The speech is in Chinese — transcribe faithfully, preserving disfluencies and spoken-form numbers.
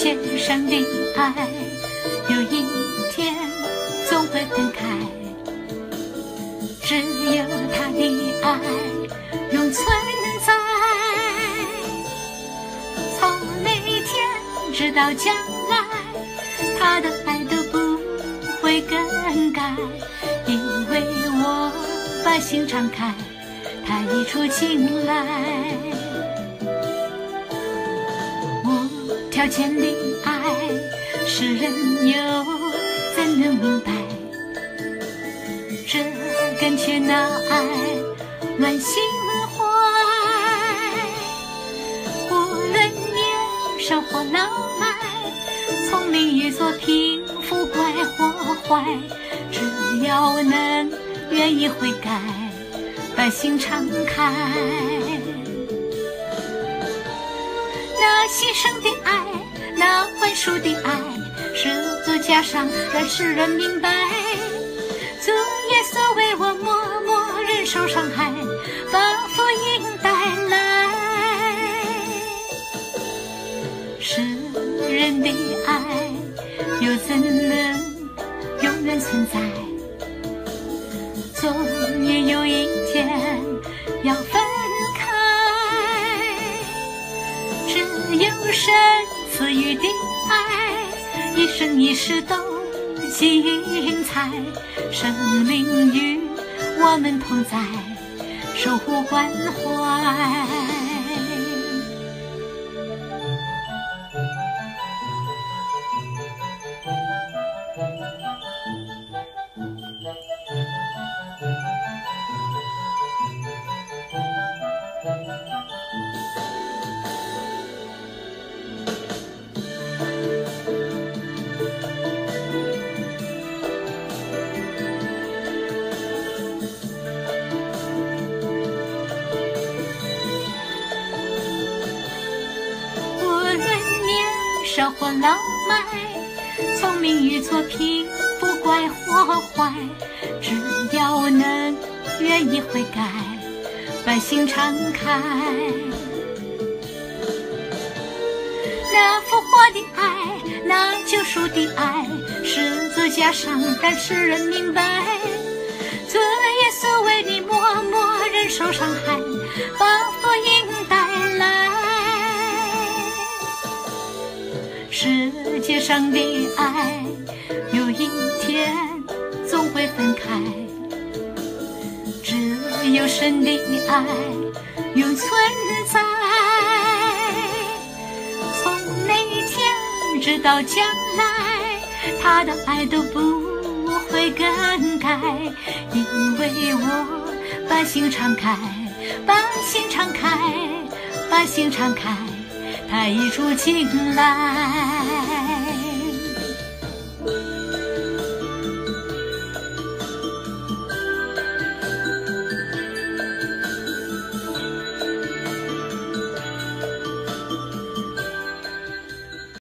天上的爱，有一天总会分开，只有他的爱永存在。从那天直到将来，他的爱都不会更改，因为我把心敞开，他一出进来。无条件的爱，世人又怎能明白？这更却那爱暖心怀。无论年少或老迈，聪明与错，贫富贵或坏，只要能愿意悔改，把心敞开。那牺牲的爱，那宽恕的爱，十字架上让世人明白，主耶稣为我默默忍受伤害，把福音带来。世人的爱又怎能永远存在？总也有一天要分开，只有神赐予的爱，一生一世都精彩。生命与我们同在，守护关怀。少或老迈，聪明与错，贫富贵或坏，只要能愿意悔改，把心敞开。那复活的爱，那救赎的爱，十字架上让世人明白，主耶稣为你默默忍受伤害，把福音带来。世界上的爱，有一天总会分开，只有神的爱永存在。从那天直到将来，他的爱都不会更改，因为我把心敞开，把心敞开，把心敞开，他一出进来。